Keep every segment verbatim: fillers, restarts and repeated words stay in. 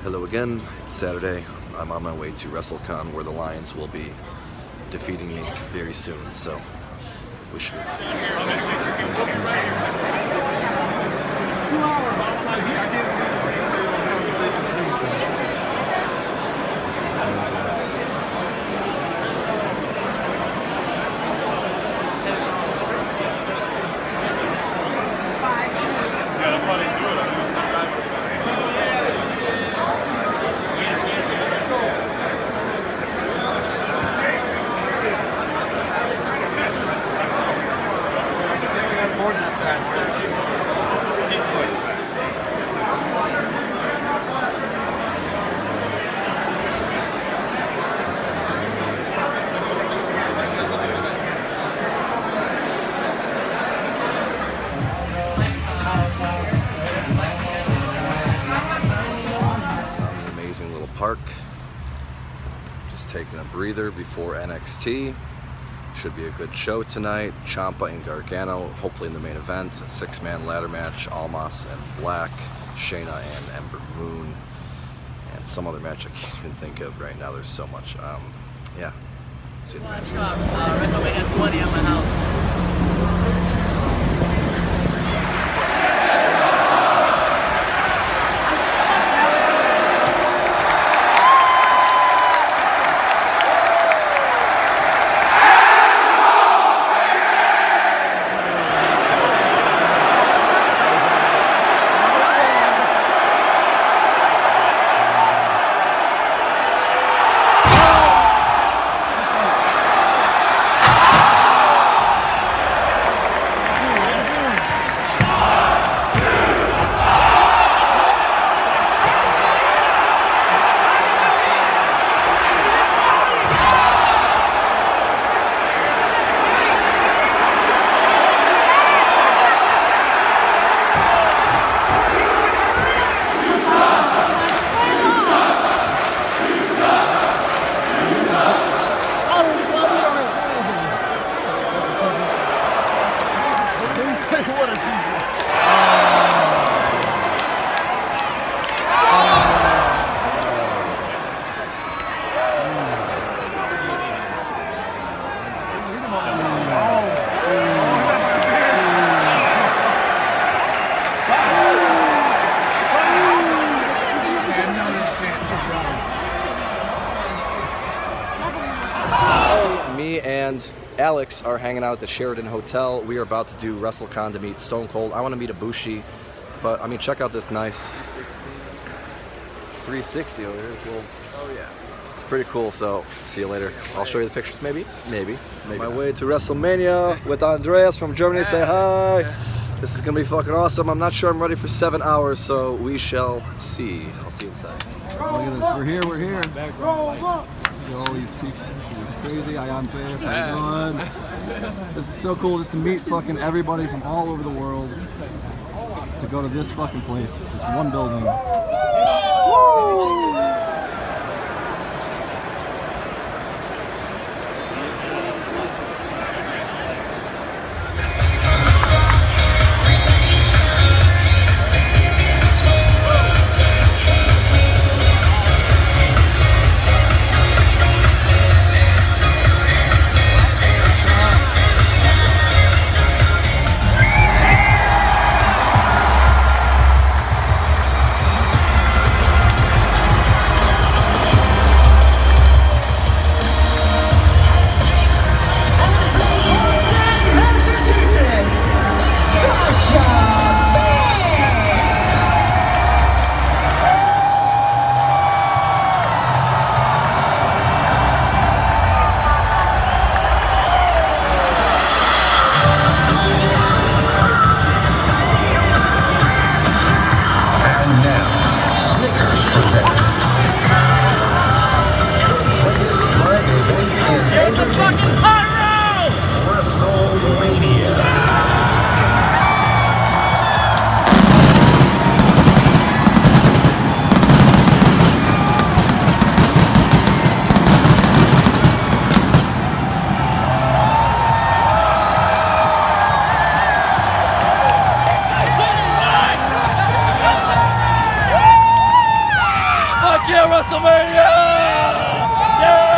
Hello again, it's Saturday. I'm on my way to WrestleCon where the Lions will be defeating me very soon, so wish me luck. Park. Just taking a breather before N X T. Should be a good show tonight. Ciampa and Gargano, hopefully in the main event. A six-man ladder match. Almas and Black, Shayna and Ember Moon, and some other match I can't even think of right now. There's so much. Um, yeah. See you at the match. Uh, WrestleMania twenty at my house. Me and Alex are hanging out at the Sheraton Hotel. We are about to do WrestleCon to meet Stone Cold. I want to meet Ibushi, but I mean, check out this nice three sixty over here. It's a little, oh yeah, it's pretty cool. So see you later. I'll show you the pictures. Maybe, maybe, maybe. My way to WrestleMania with Andreas from Germany. Say hi. This is gonna be fucking awesome. I'm not sure I'm ready for seven hours, so we shall see. I'll see you inside. Look at this. We're here. We're here. Look at all these people. This is crazy. Hi, Andreas. How you doing? This is so cool just to meet fucking everybody from all over the world to go to this fucking place, this one building. Woo! Fuck yeah, WrestleMania! Yeah!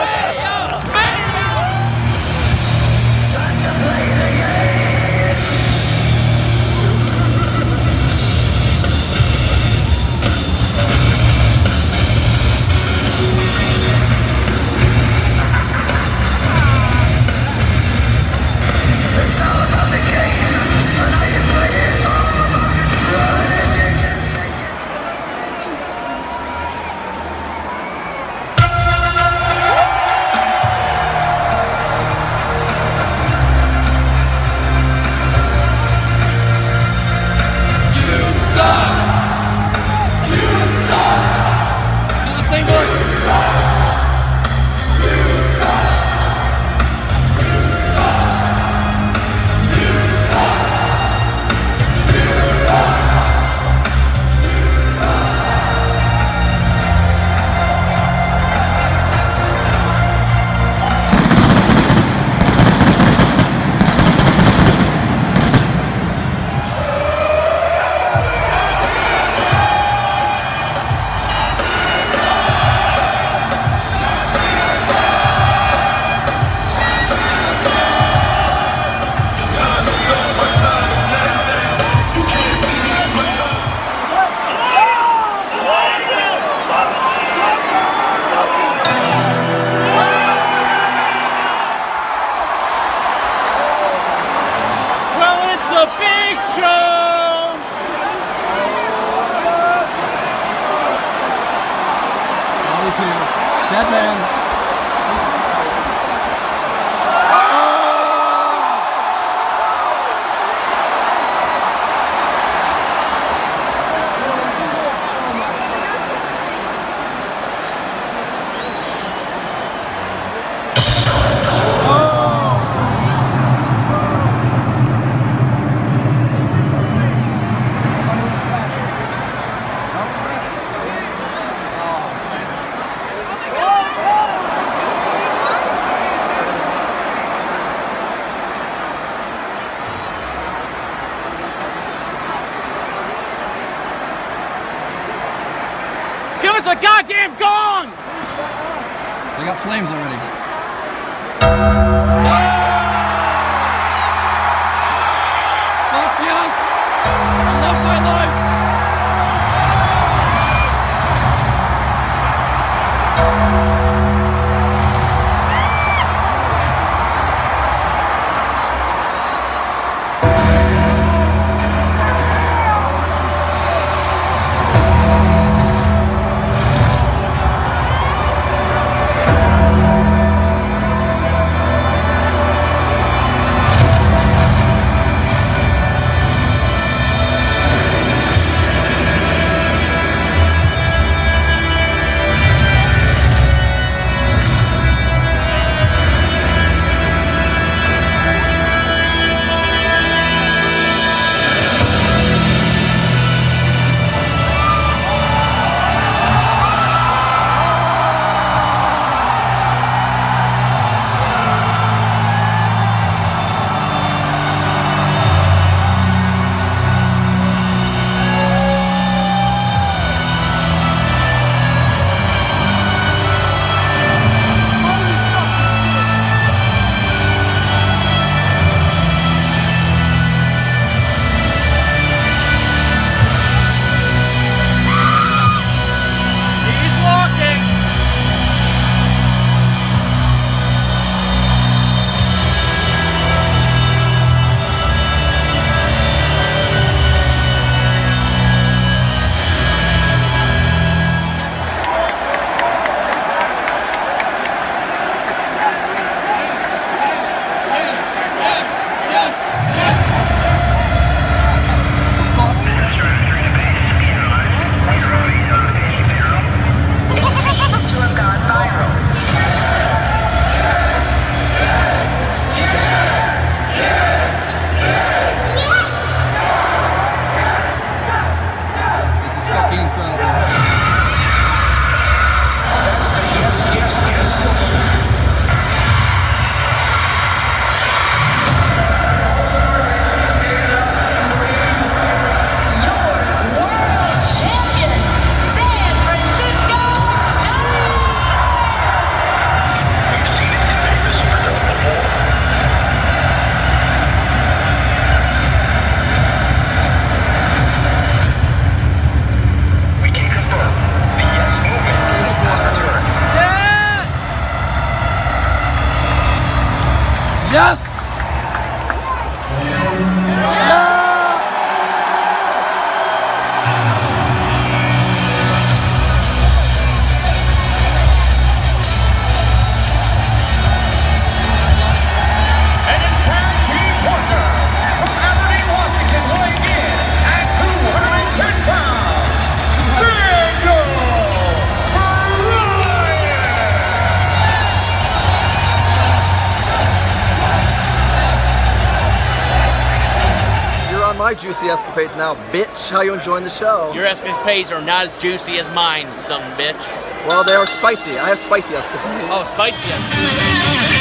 Dead man. Give us a goddamn gong! They got flames already. Fuck yes! I love my life! my juicy escapades now, bitch. How you enjoying the show? Your escapades are not as juicy as mine, son of a bitch. Well, they are spicy. I have spicy escapades. Oh, spicy escapades.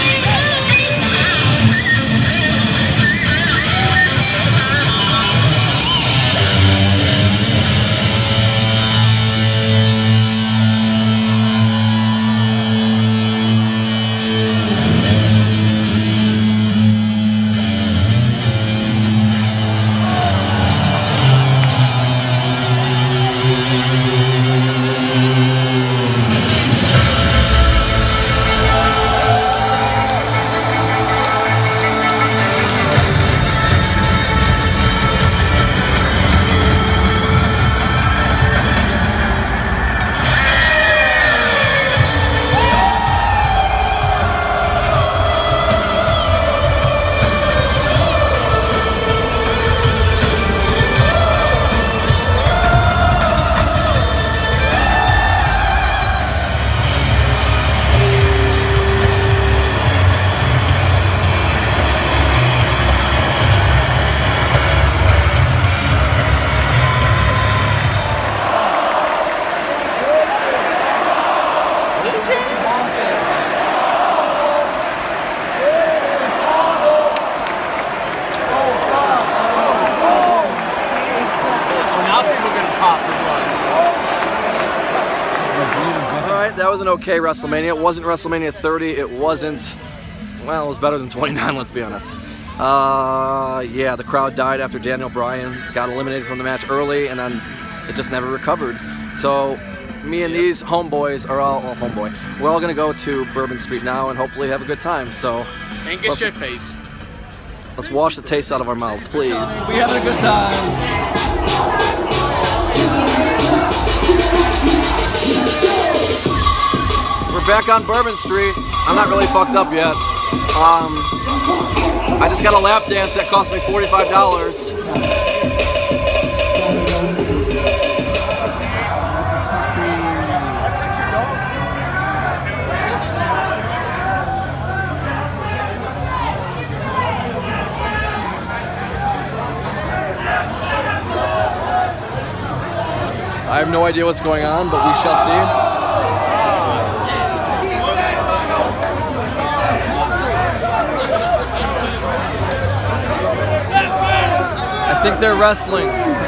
That was an okay WrestleMania. It wasn't WrestleMania thirty. It wasn't, well, it was better than twenty-nine, let's be honest. Uh, yeah, the crowd died after Daniel Bryan got eliminated from the match early, and then it just never recovered. So me and these homeboys are all, well, homeboy, we're all going to go to Bourbon Street now and hopefully have a good time. So And get shit face. Let's wash the taste out of our mouths, please. We having a good time. We're back on Bourbon Street. I'm not really fucked up yet. Um, I just got a lap dance that cost me forty-five dollars. I have no idea what's going on, but we shall see. I think they're wrestling.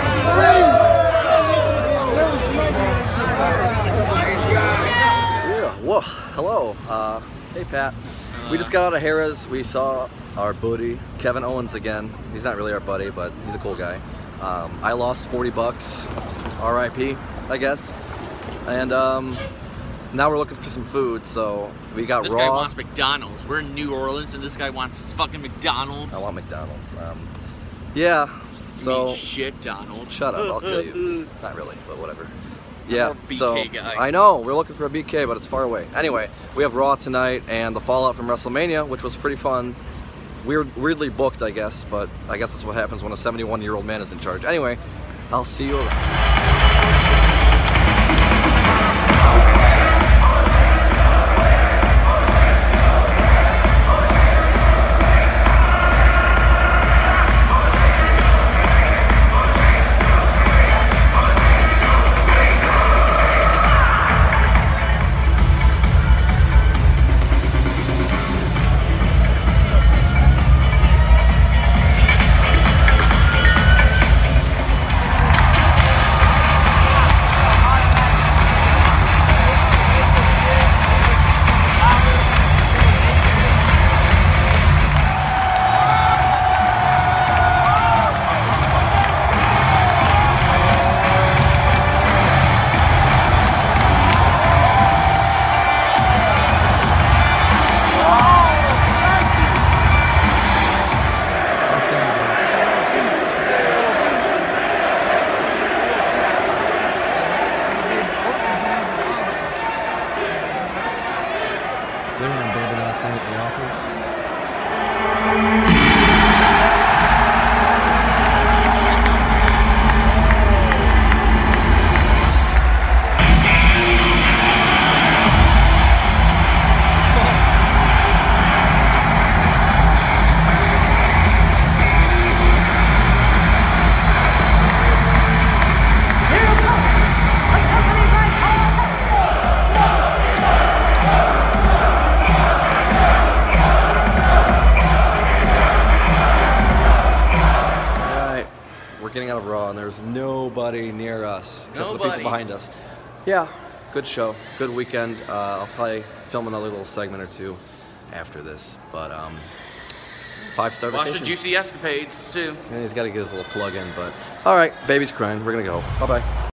Yeah, whoa, hello. Uh, hey, Pat. We just got out of Harrah's. We saw our buddy, Kevin Owens, again. He's not really our buddy, but he's a cool guy. Um, I lost forty bucks, R I P, I guess. And um, now we're looking for some food, so we got this Raw. This guy wants McDonald's. We're in New Orleans, and this guy wants fucking McDonald's. I want McDonald's. Um, yeah. You So mean shit, Donald. Shut up, I'll kill you. Not really, but whatever. Yeah, B K so guy. I know we're looking for a B K, but it's far away. Anyway, we have Raw tonight and the fallout from WrestleMania, which was pretty fun. Weird, weirdly booked, I guess, but I guess that's what happens when a seventy-one-year-old man is in charge. Anyway, I'll see you around. of Raw, and there's nobody near us except for the Nobody. people behind us. Yeah, good show, good weekend. Uh, I'll probably film another little segment or two after this, but um, five-star Watch vacation. the Juicy Escapades too. And he's got to get his little plug in, but all right, baby's crying. We're gonna go. Bye bye.